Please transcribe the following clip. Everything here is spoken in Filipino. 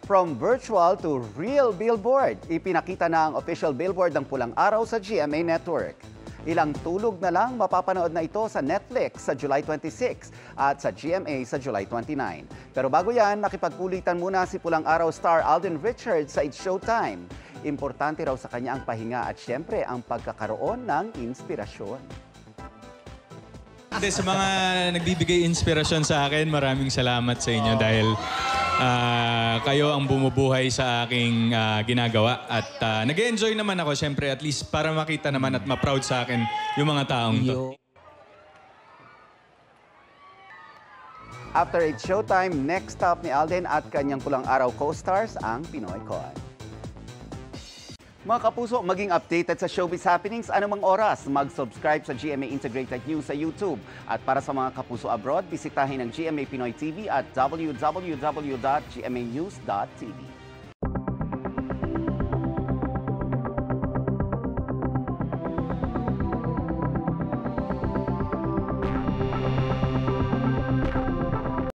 From virtual to real billboard, ipinakita na ang official billboard ng Pulang Araw sa GMA Network. Ilang tulog na lang mapapanood na ito sa Netflix sa July 26 at sa GMA sa July 29. Pero bago yan, nakipagkulitan muna si Pulang Araw star Alden Richards sa It's Showtime. Importante raw sa kanya ang pahinga at syempre ang pagkakaroon ng inspirasyon. Sa mga nagbibigay inspirasyon sa akin, maraming salamat sa inyo dahil kayo ang bumubuhay sa aking ginagawa. At nag-enjoy naman ako, syempre, at least para makita naman at ma-proud sa akin yung mga taong to. After It's Showtime, next stop ni Alden at kanyang Pulang Araw co-stars ang Pinoy Con. Mga kapuso, maging updated sa showbiz happenings anumang oras. Mag-subscribe sa GMA Integrated News sa YouTube. At para sa mga kapuso abroad, bisitahin ang GMA Pinoy TV at www.gmanews.tv.